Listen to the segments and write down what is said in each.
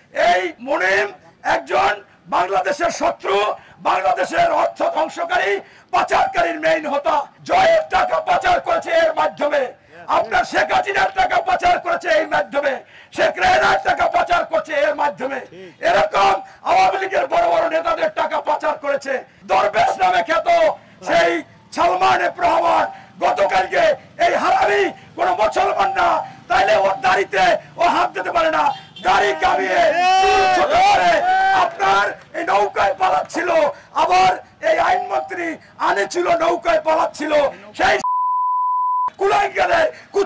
এই মুনিম একজন বাংলাদেশের শত্রু, বাংলাদেশের অর্থ ধ্বংসকারী, পাচারকারীর মেইন হোতা। জয়ের টাকা পাচার করেছে এর মাধ্যমে, আপনার শেখ হাসিনার টাকা পাচার করেছে এই মাধ্যমে, শেখ রেহানার টাকা পাচার করছে এর মাধ্যমে। এরকম আওয়ামী লীগের বড় বড় নেতাদের টাকা পাচার করেছে। দরবেশ নামে খ্যাত সেই সালমান এফ রহমান গতকালকে এই হারামি কোন মুসলমান না, তাইলে ওর দাড়িতে ও হাত দিতে পারে না। দাড়ি কামিয়ে ছোট করে আপনার এই নৌকায় পালাচ্ছিল, আবার এই আইনমন্ত্রী আনেছিল নৌকায় পালাচ্ছিল। সেই কুলাঙ্গারে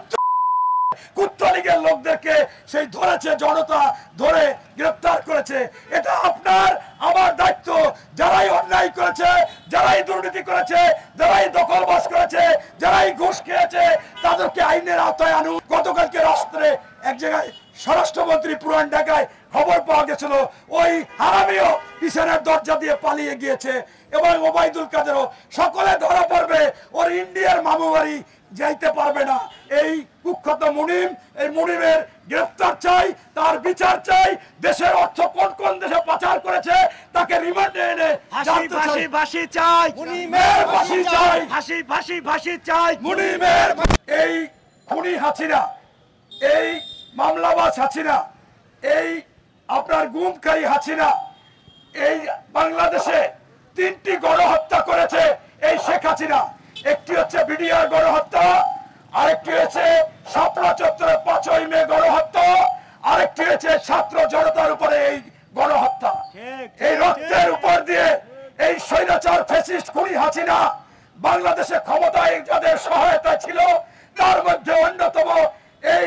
কুত্তলীগের লোকদেরকে সেই ধরেছে, জনতা ধরে গ্রেফতার করেছে। এটা আপনার আমার দায়িত্ব। যারাই অন্যায় করেছে, যারাই দুর্নীতি করেছে, যারাই দখলবাজ করেছে, যারাই ঘুষ খেয়েছে, তাদেরকে আইনের আওতায় আনুন। গতকালকে রাস্তায় এক জায়গায় স্বরাষ্ট্রমন্ত্রী পুরান ঢাকায় খবর পাওয়া গেছিল ওই হারামিও পিছনের দরজা দিয়ে পালিয়ে গিয়েছে, এবং ওবায়দুল কাদেরও। সকলে ধরা পড়বে, ওর ইন্ডিয়ার মামু বাড়ি যাইতে পারবে না। এই কুখ্যাত মুনিম, এই মুনিমের গ্রেফতার চাই, তার বিচার চাই। দেশের অর্থ কোন কোন দেশে পাচার করেছে তাকে রিমান্ডে এনে ফাঁসি চাই, মুনিমের ফাঁসি চাই, ফাঁসি চাই। মুনিমের এই খুনি হাসিনা, এই মামলাবাজ হাসিনা, এই আপনার গুমকারী হাসিনা এই বাংলাদেশে 3টি গণহত্যা করেছে এই শেখ হাসিনা। একটি হচ্ছে বিডিআর গণহত্যা, আরেকটি হচ্ছে শাপলা চত্বরে 5ই মে গণহত্যা, আরেকটি হচ্ছে ছাত্র জনতার উপরে এই গণহত্যা। এই রক্তের উপর দিয়ে এই স্বৈরাচার ফ্যাসিস্ট খুনি হাসিনা বাংলাদেশে ক্ষমতায় যাদের সহায়তা ছিল, তার মধ্যে অন্যতম এই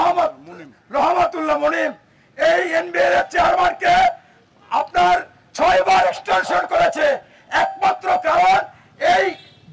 রহমাতুল্লাহ মুনিম, এই এনবিআর এর চেয়ারম্যানকে আপনার 6 বার এক্সটেনশন করেছে। একমাত্র কারণ এই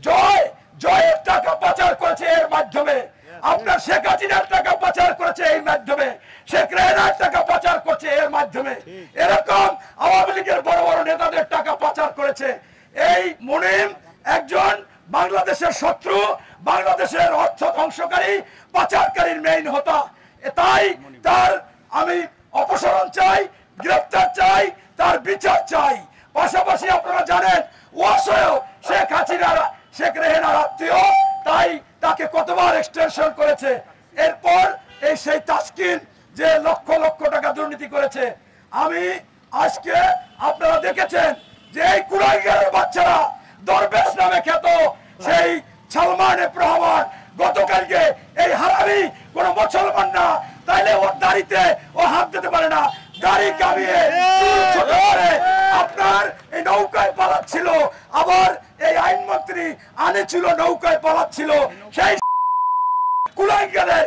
জয়ের টাকা পাচার করেছে এর মাধ্যমে, আপনার শেখ হাসিনার টাকা পাচার করেছে এই মাধ্যমে, শেখ রেহানার টাকা পাচার করছে এর মাধ্যমে। এরকম আওয়ামী লীগের বড় বড় নেতাদের টাকা পাচার করেছে। এই মুনিম একজন বাংলাদেশের শত্রু, বাংলাদেশের অর্থ ধ্বংসকারী, পাচারকারীর মেইন হোতা। তাই তার আমি অপসারণ চাই, গ্রেফতার চাই, তার বিচার চাই। পাশাপাশি আপনারা জানেন ওয়াসেও শেখ হাসিনার, শেখ রেহানার আত্মীয়, তাই তাকে কতবার এক্সটেনশন করেছে। এরপর এই সেই তাসকিন যে লক্ষ লক্ষ টাকা দুর্নীতি করেছে। আমি আজকে আপনারা দেখেছেন যে এই কুলাঙ্গারের বাচ্চারা দরবেশ নামে খ্যাত সেই সালমান এফ রহমান গতকালকে এই হারামি কোন মুসলমান না, তাইলে ওর দাড়িতে ও হাত দিতে পারে না। দাড়ি কামিয়ে ছোট করে আপনার এই নৌকায় পালাচ্ছিল, আবার এই আইনমন্ত্রী আনেছিল নৌকায় পালাচ্ছিল। সেই কুলাঙ্গারে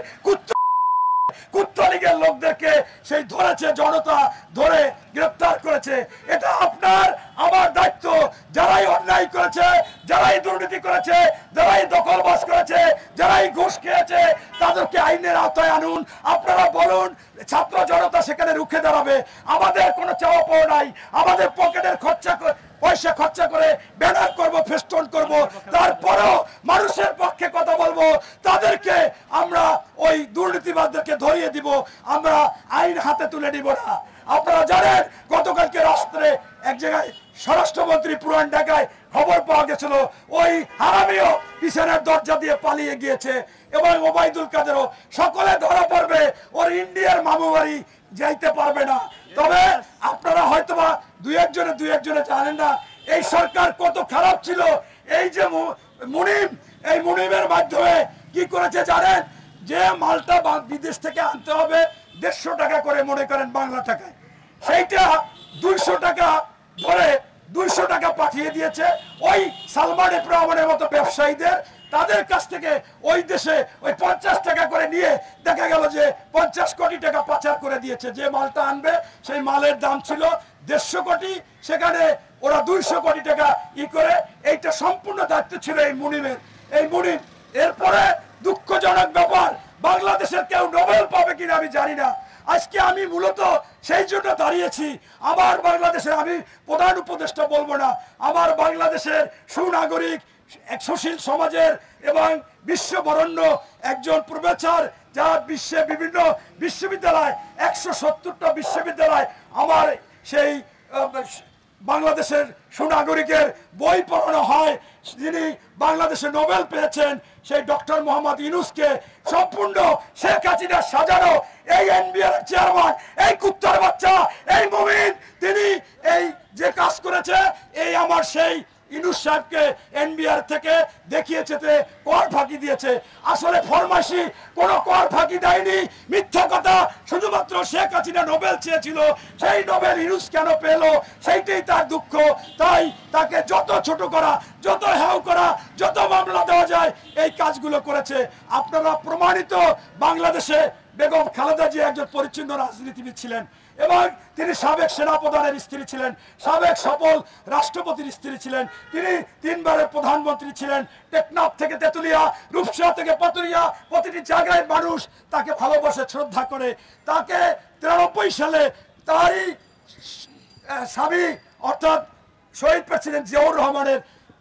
কুত্তলীগের লোকদেরকে সেই ধরেছে, জনতা ধরে গ্রেফতার করেছে। এটা আপনার আমার দায়িত্ব। যারাই অন্যায় করেছে, যারাই দুর্নীতি করেছে, যারাই দখলবাজ করেছে, যারাই ঘুষ খেয়েছে, তাদেরকে আইনের আওতায় আনুন। আপনারা বলুন, ছাত্র জনতা সেখানে রুখে দাঁড়াবে। আমাদের কোনো চাওয়া পাওয়া নাই। আমাদের পকেটের পয়সা খরচা করে ব্যানার করব, ফেস্টুন করব, তারপরেও মানুষের পক্ষে কথা বলবো। তাদেরকে আমরা ওই দুর্নীতিবাদদেরকে ধরিয়ে দিব, আমরা আইন হাতে তুলে নিব না। আপনারা জানেন গতকালকে রাস্তায় এক জায়গায় স্বরাষ্ট্রমন্ত্রী পুরান ঢাকায় খবর পাওয়া গেছিল ওই হারামিও পিছনের দরজা দিয়ে পালিয়ে গিয়েছে, এবং ওবায়দুল কাদেরও। সকলে ধরা পড়বে, ওর ইন্ডিয়ার মামু বাড়ি যাইতে পারবে না। তবে আপনারা হয়তোবা দুই একজনে জানেন না এই সরকার কত খারাপ ছিল। এই যে মুনিম, এই মুনিমের মাধ্যমে কি করেছে জানেন? যে মালটা বিদেশ থেকে আনতে হবে 150 টাকা করে, মনে করেন বাংলা টাকায়, সেইটা 200 টাকা ধরে 200 টাকা পাঠিয়ে দিয়েছে ওই সালমান এফ রহমানের মতো ব্যবসায়ীদের। তাদের কাছ থেকে ওই দেশে ওই 50 টাকা করে নিয়ে দেখা গেল যে 50 কোটি টাকা পাচার করে দিয়েছে। যে মালটা আনবে সেই মালের দাম ছিল 150 কোটি, সেখানে ওরা 200 কোটি টাকা করে। এইটা সম্পূর্ণ দায়িত্ব ছিল এই মুনিমের। এই মুনিম এরপরে দুঃখজনক ব্যাপার, বাংলাদেশের কেউ নোবেল পাবে কিনা আমি জানি না। আজকে আমি মূলত সেই জন্য দাঁড়িয়েছি, আমার বাংলাদেশের, আমি প্রধান উপদেষ্টা বলবো না, আমার বাংলাদেশের সুনাগরিক সুশীল সমাজের এবং বিশ্ববরণ্য একজন প্রফেসর, যার বিশ্বে বিভিন্ন বিশ্ববিদ্যালয় 170টা বিশ্ববিদ্যালয় আমার সেই বাংলাদেশের সুনাগরিকের বই পড়ানো হয়, যিনি বাংলাদেশে নোবেল পেয়েছেন, সেই ডক্টর মোহাম্মদ ইউনূসকে সম্পূর্ণ শেখ হাসিনা সাজানো এই এনবিআর চেয়ারম্যান, এই কুত্তার বাচ্চা, এই মুমিন, তিনি এই যে কাজ করেছে, এই আমার সেই ইউনূস সাহেবকে এনবিআর থেকে দেখিয়েছে কর ফাঁকি দিয়েছে। আসলে ফরমাইশি কোনো কর ফাঁকি দেয়নি, মিথ্যা কথা। শুধুমাত্র শেখ হাসিনা নোবেল চেয়েছিল, সেই নোবেল ইউনূস কেন পেল সেইটাই তার দুঃখ। তাই তাকে যত ছোট করা, যত হ্যাও করা, যত মামলা দেওয়া যায়, এই কাজগুলো করেছে। আপনারা প্রমাণিত, বাংলাদেশে বেগম খালেদা জিয়া একজন পরিচ্ছন্ন রাজনীতিবিদ ছিলেন এবং তিনি সাবেক সেনাপ্রধানের স্ত্রী ছিলেন, সাবেক সফল রাষ্ট্রপতির স্ত্রী ছিলেন, তিনি 3 বারের প্রধানমন্ত্রী ছিলেন। টেকনাফ থেকে তেতুলিয়া, রূপসা থেকে পাতুরিয়া, প্রতিটি জায়গায় মানুষ তাকে ভালোবাসে, শ্রদ্ধা করে। তাকে 93 সালে তারই স্বামী অর্থাৎ শহীদ প্রেসিডেন্ট জিয়াউর রহমানের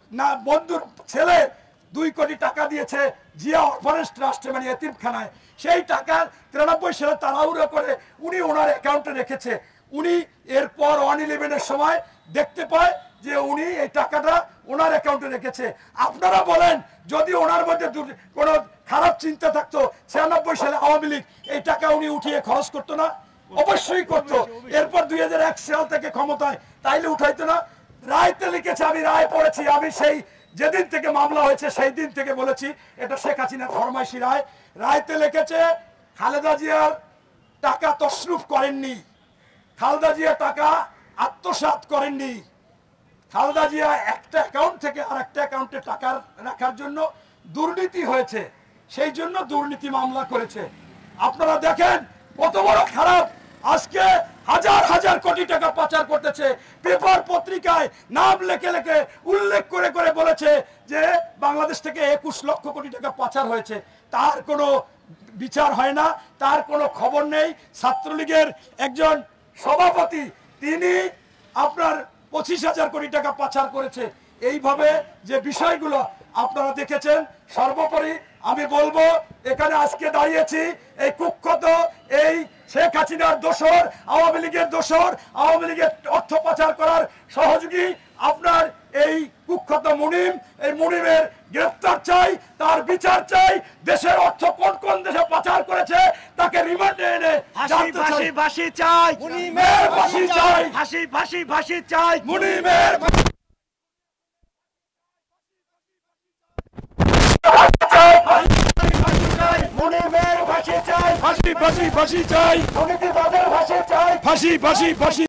বন্ধুর ছেলে 2 কোটি টাকা দিয়েছে জিয়া অরফানেজ ট্রাস্টে, মানে এতিমখানায়। সেই টাকা 93 সালে তাড়াহুড়ো করে উনি ওনার অ্যাকাউন্টে রেখেছে। উনি এরপর 111-এর সময় দেখতে পায় যে উনি এই টাকাটা ওনার অ্যাকাউন্টে রেখেছে। আপনারা বলেন, যদি ওনার মধ্যে কোনো খারাপ চিন্তা থাকতো, 96 সালে আওয়ামী লীগ এই টাকা উনি উঠিয়ে খরচ করতো না? অবশ্যই করতো। এরপর 2001 সাল থেকে ক্ষমতায়, তাইলে উঠাইতো না? রায়তে লিখেছে, আমি রায় পড়েছি, আমি সেই যেদিন থেকে মামলা হয়েছে সেই দিন থেকে বলেছি এটা শেখ হাসিনার ফরমাইশি রায়। রায়তে লিখেছে খালেদা জিয়ার টাকা তসরুফ করেননি, খালেদা জিয়া টাকা আত্মসাৎ করেননি, খালেদা জিয়া একটা অ্যাকাউন্ট থেকে আর একটা অ্যাকাউন্টে টাকা রাখার জন্য দুর্নীতি হয়েছে, সেই জন্য দুর্নীতি মামলা করেছে। আপনারা দেখেন কত বড় খারাপ। আজকে হাজার হাজার কোটি টাকা পাচার করতেছে, পেপার পত্রিকায় নাম লেখে লেখে উল্লেখ করে করে বলেছে যে বাংলাদেশ থেকে 21 লক্ষ কোটি টাকা পাচার হয়েছে। তার কোনো বিচার হয় না, তার কোনো খবর নেই। ছাত্রলীগের একজন সভাপতি, তিনি আপনার 25,000 কোটি টাকা পাচার করেছে। এইভাবে যে বিষয়গুলো আপনারা দেখেছেন। সর্বোপরি আমি বলবো, এখানে আজকে দাঁড়িয়েছি এই কুখ্যাত এই শেখ হাসিনার দোসর, আওয়ামী লীগের দোসর, আওয়ামী লীগের অর্থ পাচার করার সহযোগী আপনার এই কুখ্যাত মুনিম। এই মুনিমের গ্রেফতার চাই, তার বিচার চাই। দেশের অর্থ কোন কোন দেশে পাচার করেছে তাকে রিমান্ডে এনে ফাঁসি চাই, মুনিমের ফাঁসি চাই, ফাঁসি চাই, মুনিমের মুনিমের ফাঁসি চাই, ফাঁসি চাই, দুর্নীতিবাজের ফাঁসি চাই, ফাঁসি